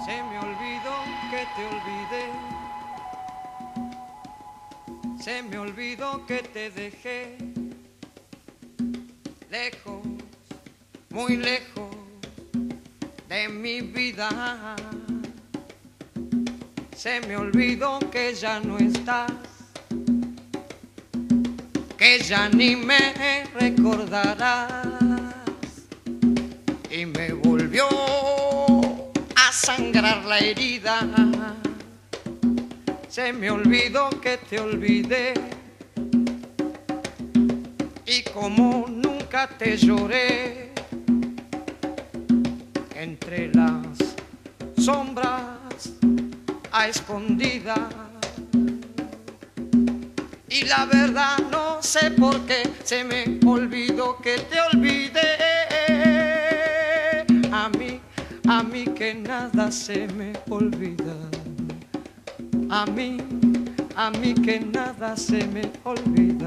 Se me olvidó que te olvidé, se me olvidó que te dejé lejos, muy lejos de mi vida. Se me olvidó que ya no estás, que ya ni me recordarás, y me volvió a sangrar la herida. Se me olvidó que te olvidé, y como nunca te lloré, entre las sombras a escondidas. Y la verdad no sé por qué se me olvidó que te olvidé. A mí que nada se me olvida. A mí que nada se me olvida.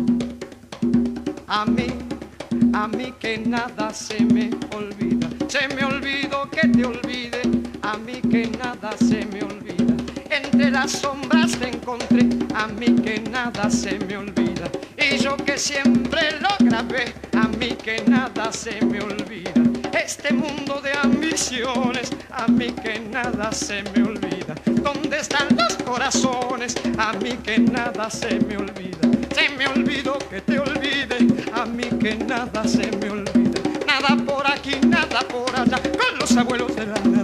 A mí que nada se me olvida. Se me olvidó que te olvide. A mí que nada se me olvida. Entre las sombras te encontré. A mí que nada se me olvida. Y yo que siempre lo grabé. A mí que nada se me olvida. Este mundo de ambiciones, a mí que nada se me olvida. ¿Dónde están los corazones? A mí que nada se me olvida. Se me olvidó que te olvide, a mí que nada se me olvida. Nada por aquí, nada por allá, con los abuelos de la